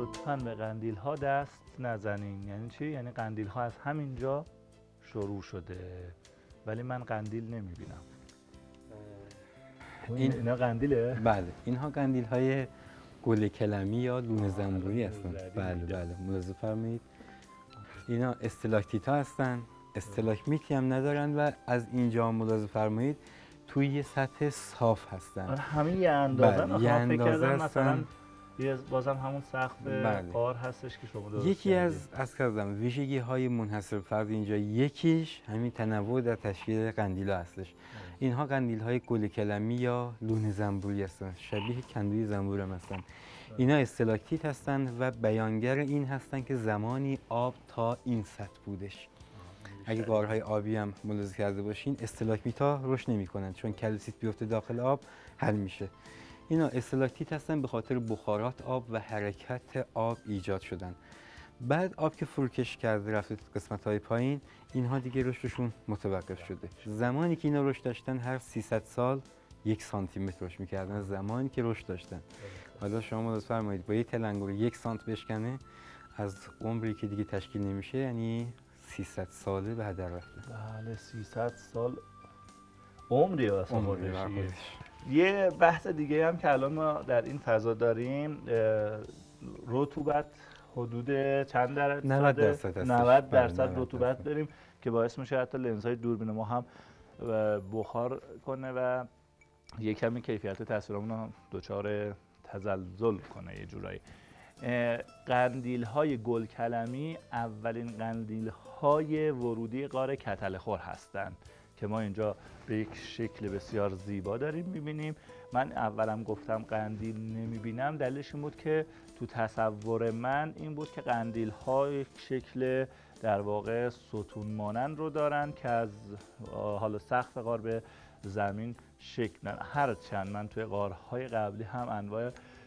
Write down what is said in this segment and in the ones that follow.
لطفاً به قندیل ها دست نزنین. یعنی چی؟ یعنی قندیل ها از همینجا شروع شده، ولی من قندیل نمیبینم. اینا قندیله؟ بله، اینها قندیل های گل کلمی یا لونه زنبوری هستن. بله ملاحظه فرمایید. اینا استالاکتیت ها هستن، استالاگمیتی هم ندارن و از اینجا ملاحظه فرمایید توی یه سطح صاف هستن. همین یه اندازه. بله، یه اندازه مثلا بازم همون سقف غار هستش که شما درست یکی از کردم ویژگی های منحصر فرد اینجا، یکیش همین تنوع در تشکیل قندیلا هستش. اینها قندیل های گل کلمی یا لونه زنبوری هستن، شبیه کندوی زنبور هم هستن. اینا استالاکتیت هستن و بیانگر این هستن که زمانی آب تا این سطح بودش. اگه غارهای آبی هم ملاحظه کرده باشین، استالاگمیت‌ها رشد نمی‌کنن، چون کلسیت بیفته داخل آب حل میشه. اینا استالاکتیت هستن به خاطر بخارات آب و حرکت آب ایجاد شدن. بعد آب که فروکش کرده رفته تو قسمت‌های پایین، اینها دیگه رشدشون متوقف شده. زمانی که اینا رشد داشتن هر 300 سال 1 سانتی متر رشد می‌کردن، زمانی که رشد داشتن. حالا شما ملاحظه فرمایید با یه تلنگر 1 سانت بشکنه، از عمری که دیگه تشکیل نمیشه، یعنی 300 ساله به هدر رفته. بله 300 سال عمری واسه خودش. یه بحث دیگه هم که الان ما در این فضا داریم، رطوبت حدود چند درصد؟ 90% رطوبت داریم که باعث میشه حتی لنزهای دوربین ما هم بخار کنه و یه کمی کیفیت تصویرمون رو دچار تزلزل کنه یه جورایی. قندیل های گل کلمی اولین قندیل های ورودی غار کتلخور هستند که ما اینجا به یک شکل بسیار زیبا داریم میبینیم. من اولم گفتم قندیل نمیبینم، دلیلش این بود که تو تصور من این بود که قندیل های شکل در واقع ستون مانند رو دارن که از حالا سقف غار به زمین شکل دارن. هرچند من توی غارهای قبلی هم انواع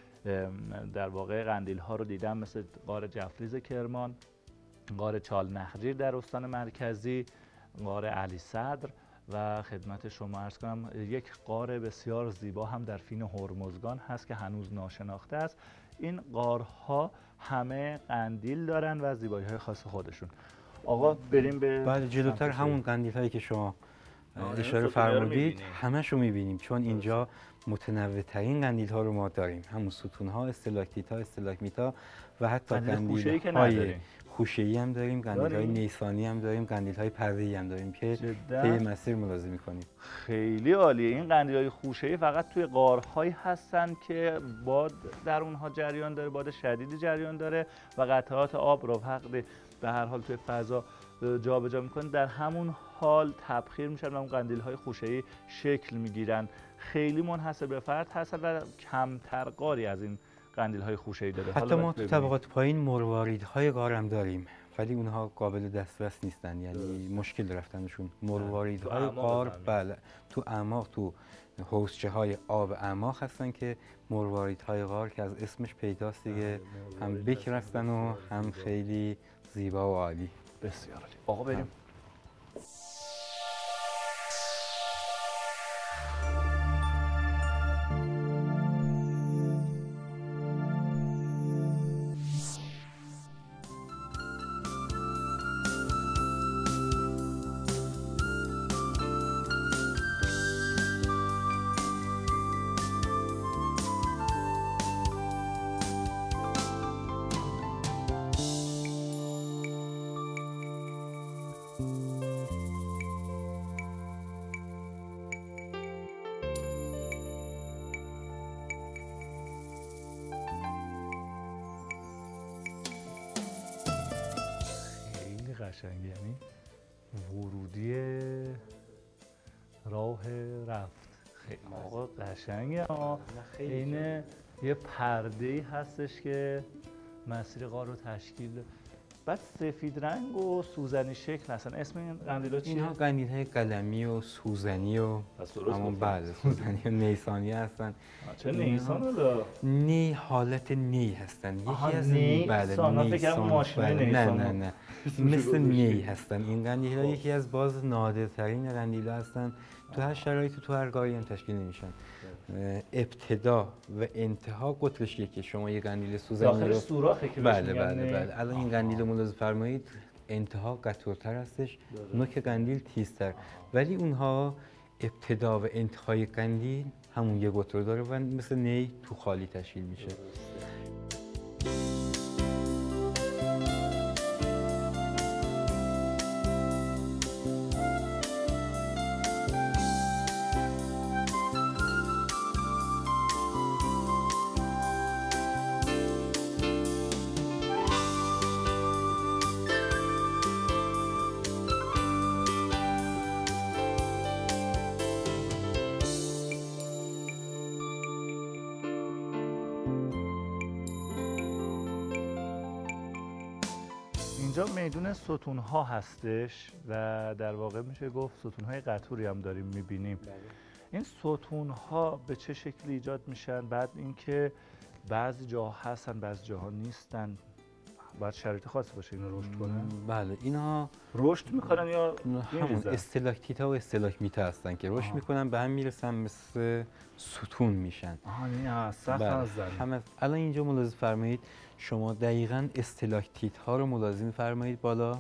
در واقع قندیل ها رو دیدم، مثل غار جفریز کرمان، غار چال نخجیر در استان مرکزی، غار علی صدر و خدمت شما عرض کنم یک غار بسیار زیبا هم در فین هرمزگان هست که هنوز ناشناخته است. این غارها همه قندیل دارن و زیبایی های خاص خودشون. آقا بریم به بعد جلوتر همون قندیل هایی که شما اشاره فرمودید همش رو میبینیم، چون اینجا متنوع ترین قندیل ها رو ما داریم، همون ستون ها، استالاکتیت ها، استالاگمیت ها و حتی قندیل های خوشه‌ای هم داریم، قندیل های نیسانی هم داریم، قندیل های پرده‌ای هم داریم که طی مسیر ملاحظه می‌کنیم. خیلی عالیه. این قندیل های خوشه‌ای فقط توی غارهایی هستن که باد در اونها جریان داره، باد شدیدی جریان داره و قطعات آب رو وقتی به هر حال توی فضا جابجا می‌کنه، در همون حال تبخیر میشن و اون قندیل های خوشه‌ای شکل میگیرن. خیلی منحصر به فرد هستن و کمتر غاری از این قندیل های خوشه‌ای داره. حتی ما تو طبقات پایین مرواریدهای غار هم داریم، ولی اونها قابل دسترس نیستن، یعنی مشکل رفتنشون. مرواریدهای غار بله تو اعماق، تو حوضچه های آب اعماق هستن که مرواریدهای غار که از اسمش پیداست دیگه، هم بکر هستن و هم خیلی زیبا و عالی. بسیار عالی. آقا بریم. قشنگه، یعنی ورودی راه رفت. خیلی آقا قشنگه. این یه پرده‌ای هستش که مسیر غار رو تشکیل ده. بعد سفید رنگ و سوزنی شکل هستن. اسم این قندیلا چیه؟ اینها قندیل های قلمی و سوزنی و همون بله سوزنی و نیسانی هستن. چه نیسان داره؟ نی حالت نی هستن. یکی از بله نیسان. ماشین نیسان. نه مثل نی هستن. این قندیل ها یکی از باز نادرترین قندیل هستن تو هر شرایطی تو هر گاهی هم تشکیل نمیشن. ابتدا و انتها قطرش یکی. شما یه قندیل سوزنی داخل سوراخه که بله الان این قندیل رو ملاحظه فرمایید، انتها قطورتر هستش، نوک قندیل تیزتر، ولی اونها ابتدا و انتهای قندیل همون یه قطر داره و مثل نی تو خالی تشکیل میشه. اینجا میدون ستون‌ها هستش و در واقع میشه گفت ستون‌های قطوری هم داریم می‌بینیم. این ستون‌ها به چه شکلی ایجاد میشن؟ بعد اینکه بعضی جاها هستن بعضی جاها نیستن، باید شرایط خاصی باشه اینو رشد کنن؟ بله اینها رشد میکنن یا همون استلاکتیت‌ها و استلاکمیت‌ها هستن که رشد میکنن به هم میرسن مثل ستون میشن. نه سخت همه الان اینجا ملاحظه فرمایید، شما دقیقاً استلاکتیت‌ها رو ملاحظه می‌فرمایید بالا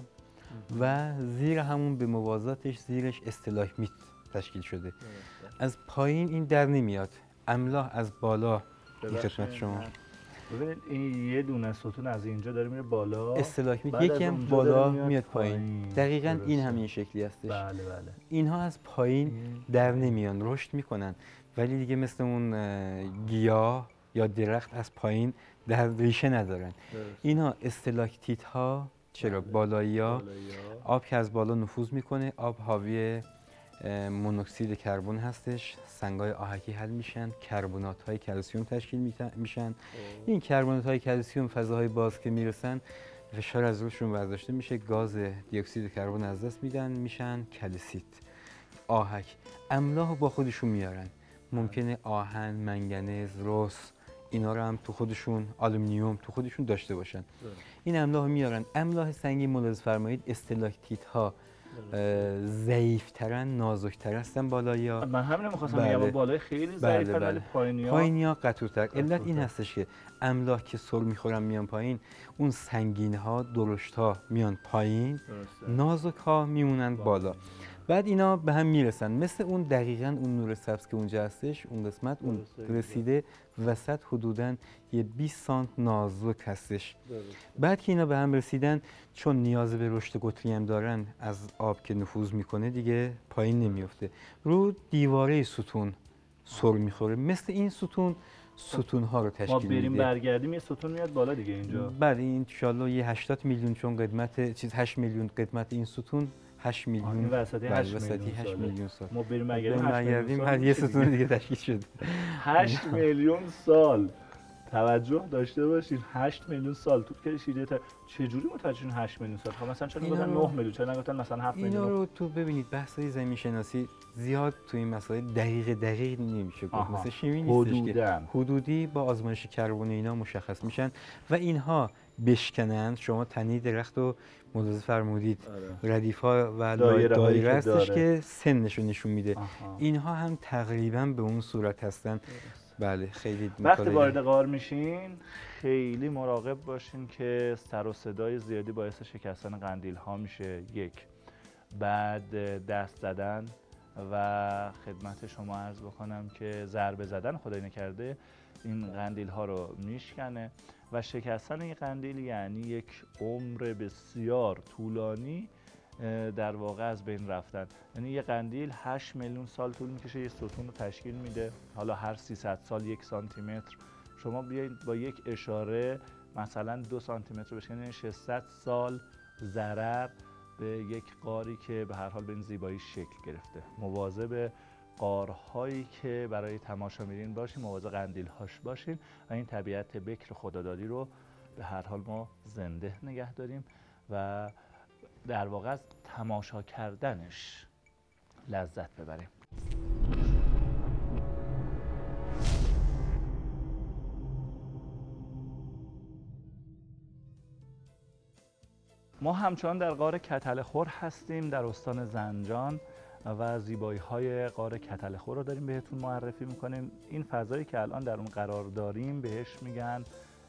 و زیر همون به موازاتش زیرش استلاکمیت تشکیل شده. از پایین این در نمیاد، املاح از بالا این خدمت شما. ببینید این یه دونه ستون از اینجا داره میره بالا، استلاکمیت یکی هم بالا میاد پایین. دقیقاً این همین شکلی هستش. بله. اینها از پایین در نمیان، رشد میکنن، ولی دیگه مثل اون گیاه یا درخت از پایین در ریشه ندارن. اینها استلاکتیت ها چرا بالایی ها آب که از بالا نفوذ میکنه، آب حاوی مونوکسید کربن هستش، سنگای آهکی حل میشن، کربنات های کلسیم تشکیل میشن. این کربنات های کلسیم فضاهای باز که میرسن فشار از روشون برداشته میشه، گاز دی اکسید کربن از دست میدن، میشن کلسیت. آهک املاح با خودشون میارن، ممکنه آهن، منگنز، رس اینا رو هم تو خودشون، آلومینیوم تو خودشون داشته باشن. این املاح میارن. املاح سنگی ملاحظه فرمایید استلاکتیت ها ضعیف‌ترن، نازک‌تر هستن بالایی‌ها. من همین می‌خواستم بگم بالای خیلی ضعیفن ولی پایینی‌ها قطورتر. علت این هستش که املاح که سر می‌خورن میان پایین، اون سنگین‌ها، درشت‌ها میان پایین، نازک‌ها میمونن بالا. بعد اینا به هم میرسن، مثل اون دقیقاً اون نور سبز که اونجا هستش، اون قسمت اون رسیده وسط حدوداً یه 20 سانت نازک هستش. بعد که اینا به هم رسیدن، چون نیاز به رشد قطری هم دارن، از آب که نفوذ میکنه دیگه پایین نمیفته، رو دیواره ستون سر میخوره. مثل این ستون‌ها رو تشکیل میده. ما بریم برگردیم یه ستون میاد بالا دیگه اینجا. بعد این انشالله یه 80 میلیون، چون قدمت 8 میلیون قدمت این ستون، 8 میلیون وسطی 8 میلیون سال. ما بریم برگردیم هر یه ستون دیگه تشکیل شد. 8 میلیون سال توجه داشته باشین، 8 میلیون سال طول کشیده. چجوری متوجه شدین 8 میلیون سال؟ خب مثلا چرا نگفتن 9 میلیون، چرا نگفتن مثلا 7 میلیون؟ اینا رو تو ببینید بحث‌های زمین شناسی زیاد تو این مسائل دقیق نمیشه گفت، مثل شیمی نیستش که حدودی با آزمایش کربن اینا مشخص میشن و اینها بشکنن. شما تنی درخت رو ملاحظه فرمودید، ردیف‌ها و دایره هستش که سنش رو نشون میده. اینها هم تقریبا به اون صورت هستن. بله خیلی وقتی وارد غار میشین خیلی مراقب باشین که سر و صدای زیادی باعث شکستن قندیل ها میشه. یک، بعد دست زدن و خدمت شما عرض بکنم که ضربه زدن خدای نکرده این قندیل ها رو میشکنه و شکستن این قندیل یعنی یک عمر بسیار طولانی در واقع از بین رفتن. یعنی یه قندیل 8 میلیون سال طول میکشه یه ستون رو تشکیل میده. حالا هر 300 سال 1 سانتی متر شما بیایید با یک اشاره مثلا 2 سانتی متر بشکنید، یعنی 600 سال ضرر به یک غاری که به هر حال به این زیبایی شکل گرفته. مواظب غارهایی که برای تماشا میرین باشین، مواظب قندیل هاش باشین و این طبیعت بکر خدادادی رو به هر حال ما زنده نگه داریم و در واقع از تماشا کردنش لذت ببریم. ما همچنان در غار کتل خور هستیم در استان زنجان و زیبایی‌های غار کتلخور رو داریم بهتون معرفی میکنیم. این فضایی که الان در اون قرار داریم بهش میگن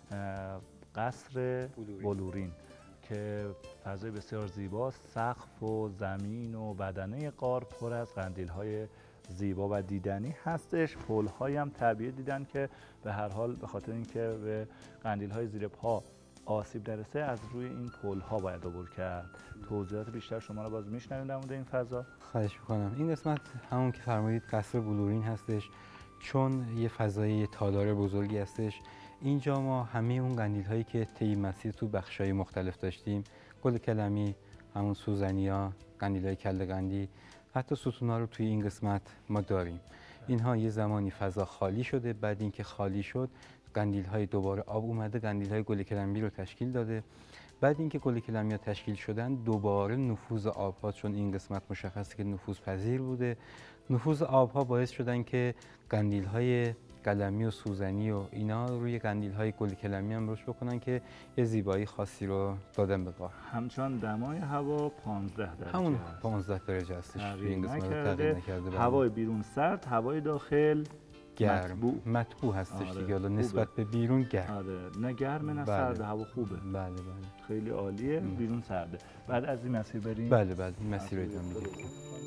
قصر بلورین که فضای بسیار زیباست. سقف و زمین و بدنه غار پر از قندیل‌های زیبا و دیدنی هستش. پل‌هایی هم طبیعی دیدن که به هر حال به خاطر اینکه به قندیل‌های زیر پا آسیب نرسه از روی این پل‌ها باید عبور کرد. توضیحات بیشتر شما رو باز میشنویم در مورد این فضا. خواهش می‌کنم. این قسمت همون که فرمودید قصر بلورین هستش، چون یه فضای تالار بزرگی هستش. اینجا ما همه اون قندیل‌هایی که طی مسیر تو بخش‌های مختلف داشتیم، گل کلمی، همون سوزنی‌ها، قندیل‌های کله قندی، حتی ستون‌ها رو توی این قسمت ما داریم. اینها یه زمانی فضا خالی شده، بعد اینکه خالی شد قندیل‌های دوباره آب اومده، قندیل‌های گل کلمی رو تشکیل داده. بعد اینکه گل کلمی‌ها تشکیل شدن دوباره نفوذ آب‌ها، چون این قسمت مشخصه که نفوذپذیر بوده، نفوذ آب‌ها باعث شدن که قندیل‌های قلمی و سوزنی و اینا روی قندیل‌های گل کلمی هم رشد بکنن که یه زیبایی خاصی رو دادن به غار. همچنان دمای هوا 15 درجه همون هست. 15 درجه هستش. تغییر این قسمت نکرده. هوای بیرون سرد، هوای داخل گرم، مطبوع هستش دیگه. حالا نسبت به بیرون گرم. آره، نه گرمه نه سرده، هوا خوبه. بله. خیلی عالیه. بیرون سرده. بعد از این مسیر بریم. بله این مسیر رو ادامه میدیم.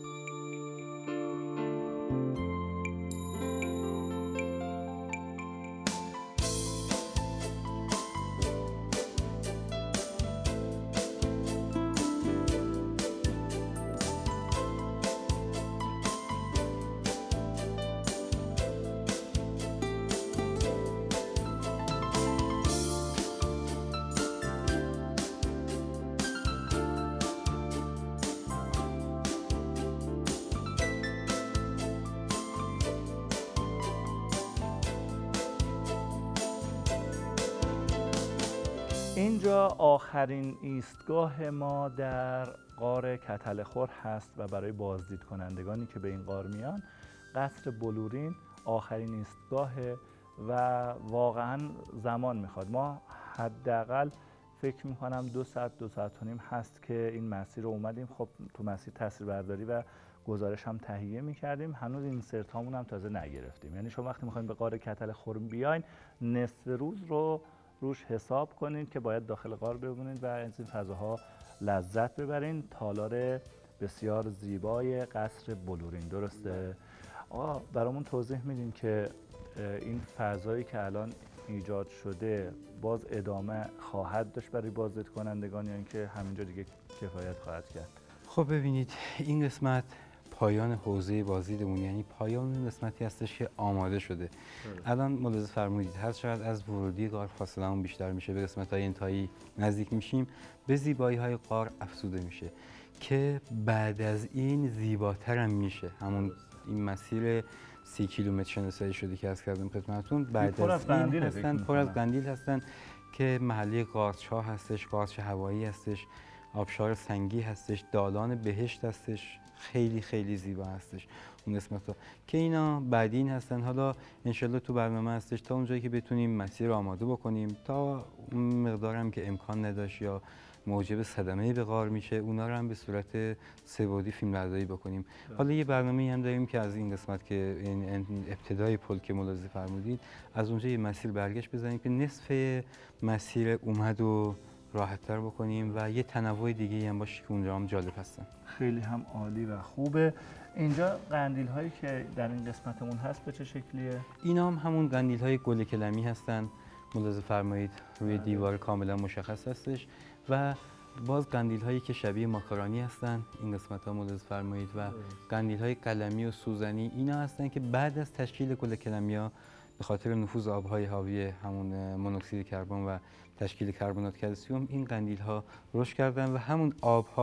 اینجا آخرین ایستگاه ما در غار کتلخور هست و برای بازدید کنندگانی که به این غار میان قصر بلورین آخرین ایستگاهه و واقعا زمان میخواد. ما حداقل فکر میکنم 2 ساعت 2 ساعت و نیم هست که این مسیر رو اومدیم. خب تو مسیر تصویربرداری و گزارش هم تهیه میکردیم، هنوز این سرت هامون هم تازه نگرفتیم. یعنی شما وقتی میخواین به غار کتلخور بیاین نصف روز رو روش حساب کنید که باید داخل غار بمونید و از این فضاها لذت ببرین. تالار بسیار زیبای قصر بلورین. درسته؟ آقا برامون توضیح میدین که این فضایی که الان ایجاد شده باز ادامه خواهد داشت برای بازدید کنندگان یا اینکه همینجا دیگه کفایت خواهد کرد؟ خب ببینید این قسمت پایان حوزه بازدیدمون، یعنی پایان این قسمتی هستش که آماده شده. الان ملاحظه فرمودید هر چقدر از ورودی غار فاصله‌مون بیشتر میشه، به قسمت‌های انتهایی نزدیک میشیم، به زیبایی‌های غار افزوده میشه که بعد از این زیباتر هم میشه. همون این مسیر 30 کیلومتر شناسایی شده که از کردم خدمتتون، بعد از این هستن پر از قندیل هستن که محله قارچ‌ها هستش، قارچ هوایی هستش، آبشار سنگی هستش، دالان بهشت هستش، خیلی خیلی زیبا هستش اون قسمت‌ها که اینا بعدین هستن. حالا انشالله تو برنامه هستش تا اونجایی که بتونیم مسیر رو آماده بکنیم، تا اون مقدارم که امکان نداشت یا موجب صدمه به غار میشه اونا رو هم به صورت سه‌بعدی فیلمبرداری بکنیم. حالا یه برنامه‌ای هم داریم که از این قسمت که این ابتدای پل که ملاحظه فرمودید از اونجا یه مسیر برگشت بزنیم که نصف مسیر اومد و راحت‌تر بکنیم و یه تنوع دیگه هم باشه که اونجا هم جالب هستن. خیلی هم عالی و خوبه. اینجا قندیل هایی که در این قسمتمون هست به چه شکلیه؟ اینا هم همون قندیل های گل کلمی هستن، ملاحظه فرمایید روی دیوار کاملا مشخص هستش و باز قندیل هایی که شبیه ماکارونی هستن این قسمت ها ملاحظه فرمایید و قندیل های قلمی و سوزنی اینا هستن که بعد از تشکیل گل کلمی ها به خاطر نفوذ آب‌های حاوی همون مونوکسید کربن و تشکیل کربنات کلسیم این قندیل ها رشد کردن و همون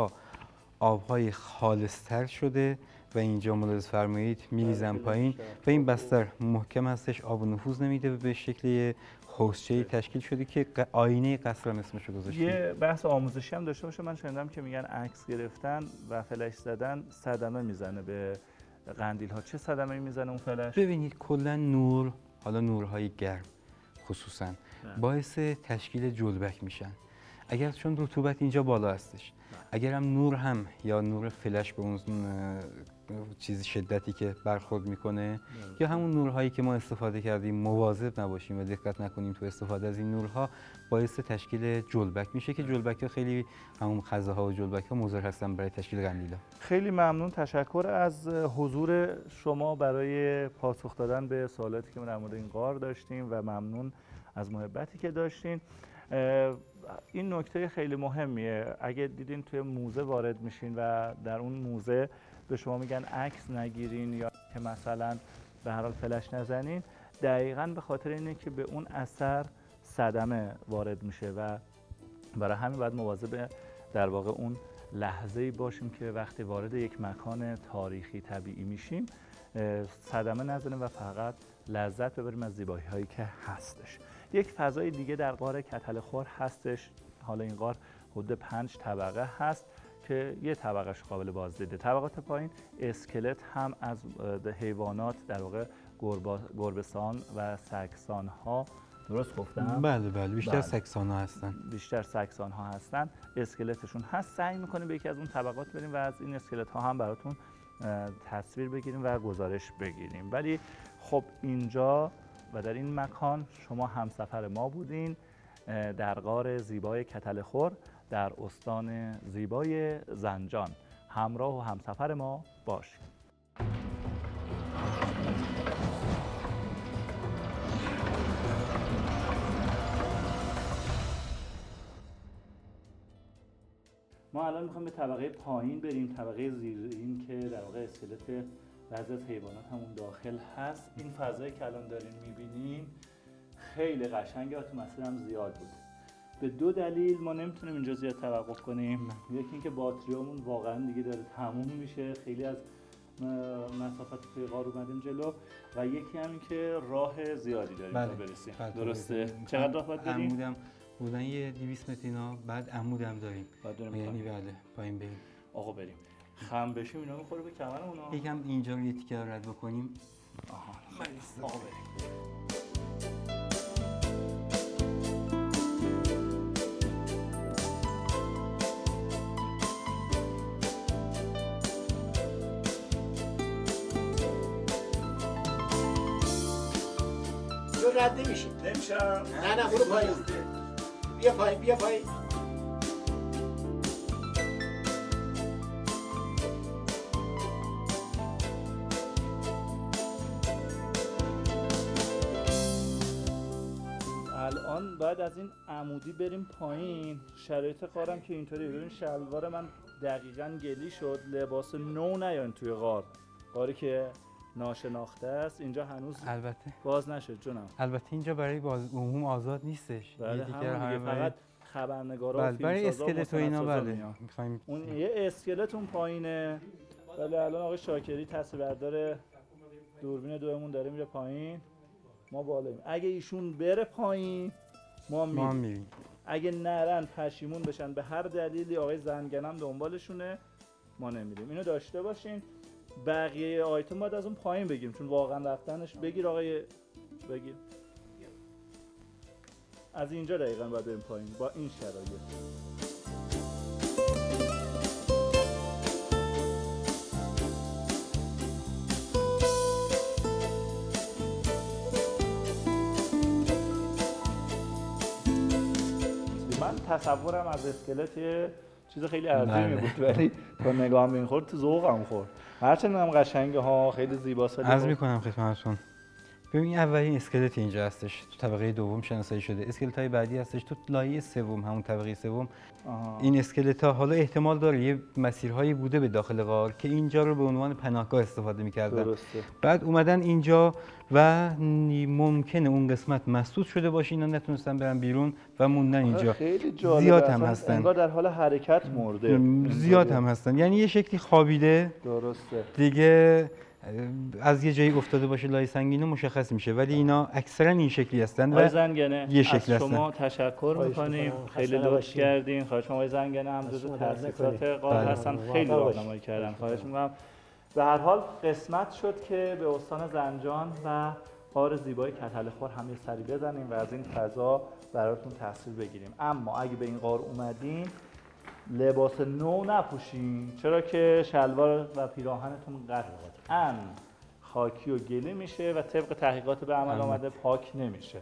آب‌های خالص‌تر شده و اینجا ملاحظه فرمایید میریزن پایین و این بستر محکم هستش، آب نفوذ نمیده و به شکل حوضچه‌ای تشکیل شده که آینه قصر هم اسمشو گذاشتیم. یه بحث آموزشی هم داشته باشه. من شنیدم که میگن عکس گرفتن و فلش زدن صدمه میزنه به قندیل ها. چه صدمه‌ای میزنه اون فلش؟ ببینید کلا نور، حالا نورهای گرم خصوصا باعث تشکیل جلبک میشن. اگر چون رطوبت اینجا بالا هستش، اگر هم نور هم یا نور فلش به اون چیز شدتی که برخورد میکنه یا همون نورهایی که ما استفاده کردیم مواظب نباشیم و دقت نکنیم تو استفاده از این نورها باعث تشکیل جلبک میشه که جلبک‌ها خیلی همون خزه‌ها و جلبک‌ها مضر هستن برای تشکیل قندیلا. خیلی ممنون، تشکر از حضور شما برای پاسخ دادن به سوالاتی که در مورد این غار داشتیم و ممنون از محبتی که داشتین. این نکته خیلی مهمیه. اگه دیدین توی موزه وارد میشین و در اون موزه به شما میگن عکس نگیرین یا که مثلا به هر حال فلش نزنین، دقیقاً به خاطر اینه که به اون اثر صدمه وارد میشه و برای همین باید مواظب در واقع اون لحظه‌ای باشیم که وقتی وارد یک مکان تاریخی طبیعی میشیم صدمه نزنیم و فقط لذت ببریم از زیبایی‌هایی که هستش. یک فضای دیگه در غار کتلخور هستش. حالا این غار حدود 5 طبقه هست که یه طبقهش قابل بازدیده. طبقات پایین اسکلت هم از حیوانات در واقع گربه‌سان و سگسان‌ها، درست گفتم؟ بله بیشتر سگسان‌ها هستن. بیشتر سگسان‌ها هستن. اسکلتشون هست. سعی می‌کنیم به یکی از اون طبقات بریم و از این اسکلت‌ها هم براتون تصویر بگیریم و گزارش بگیریم. ولی خب اینجا و در این مکان شما همسفر ما بودین در غار زیبای کتلخور در استان زیبای زنجان. همراه و همسفر ما باشید. ما الان میخوایم به طبقه پایین بریم، طبقه زیر این که در واقع اسکلت بعضی از حیوانات همون داخل هست. این فضایی که الان دارین میبینین خیلی قشنگه و تو مسیر هم زیاد بود. به دو دلیل ما نمیتونیم اینجا زیاد توقف کنیم. یکی اینکه باتریامون واقعا دیگه داره تموم میشه، خیلی از مسافت توی غار اومدیم جلو، و یکی هم این که راه زیادی داریم تا برسیم. درسته؟ چقدر راه باید بریم؟ عمودم بودن یه 200 متر اینا، بعد عمودم داریم. یعنی بله پایین بریم. آقا بریم. خم بشیم اینا میخوره به کمرمون. یکم اینجا رو یه تیکه رد بکنیم. آقا بریم. رد نمیشیم. نمیشم. نه برو پایین. بیا پایین. الان باید از این عمودی بریم پایین. شرایط غارم که اینطوری. ببین شلوار من دقیقاً گلی شد. لباس نو نیاین توی غاری که ناشناخته است. اینجا هنوز البته باز نشد جونم. البته اینجا برای عموم آزاد نیستش. بله دیگه فقط خبرنگارا و برای اسکلت و اینا. بله می‌خوایم اون یه اسکلت اون پایینه. بله الان آقای شاکری تصویربردار دوربین دومون داره میره پایین، ما بالاییم. اگه ایشون بره پایین ما میریم. اگه نرن پشیمون بشن به هر دلیلی، آقای زنگنم دنبالشونه، ما نمیریم. اینو داشته باشین. بقیه آیتم باید از اون پایین بگیریم چون واقعا رفتنش. بگیر آقای بگیر. از اینجا دقیقاً باید بریم پایین با این شرایط. من تصورم از اسکلت یه چیز خیلی عظیمی بود، ولی تا نگاه به این خورد تو ذوقم خورد. هرچند هم قشنگه ها، خیلی زیباست. عرض می‌کنم خدمتتون. ببین اولین اسکلت اینجا هستش، تو طبقه دوم شناسایی شده. اسکلت‌های بعدی هستش تو لایه سوم، همون طبقه سوم. این اسکلت‌ها حالا احتمال داره یه مسیرهایی بوده به داخل غار که اینجا رو به عنوان پناهگاه استفاده می‌کردن. درسته. بعد اومدن اینجا و ممکنه اون قسمت مسدود شده باشه، اینا نتونستن برن بیرون و موندن اینجا. خیلی جالبه. زیاد هم هستن. انگار در حال حرکت مرده. زیاد هم هستن. یعنی یه شکلی خوابیده. درسته. دیگه از یه جایی افتاده باشه لای سنگینه مشخص میشه، ولی اینا اکثرا این شکلی هستن و زنگنه یه شکل از شما تشکر میکنیم، خیلی لطف کردین. خواهش می‌کنم آقای زنگنه هم جزو تأسیسات غار هستن، خیلی راهنمایی کردن. خواهش می‌کنم. به هر حال قسمت شد که به استان زنجان و غار زیبای کتلخور هم یه سری بزنیم و از این فضا براتون تصویر بگیریم. اما اگه به این غار اومدین لباس نو نپوشین، چرا که شلوار و پیراهنتون قطعاً خاکی و گلی میشه و طبق تحقیقات به عمل آمده پاک نمیشه.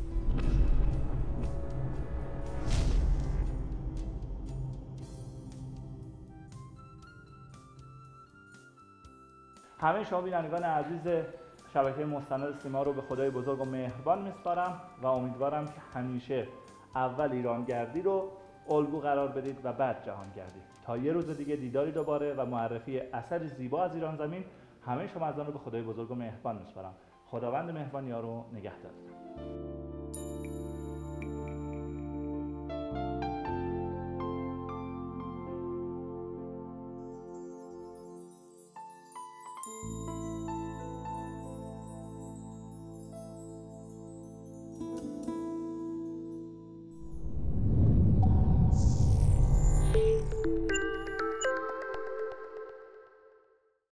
همه شما بینندگان عزیز شبکه مستند سیما رو به خدای بزرگ و مهربان میسپارم و امیدوارم که همیشه اول ایرانگردی رو الگو قرار بدید و بعد جهانگردی. تا یه روز دیگه دیداری دوباره و معرفی اثری زیبا از ایران زمین. همه شما عزیزان رو به خدای بزرگ و مهربان میسپارم. خداوند مهربان یار و نگهدارتون.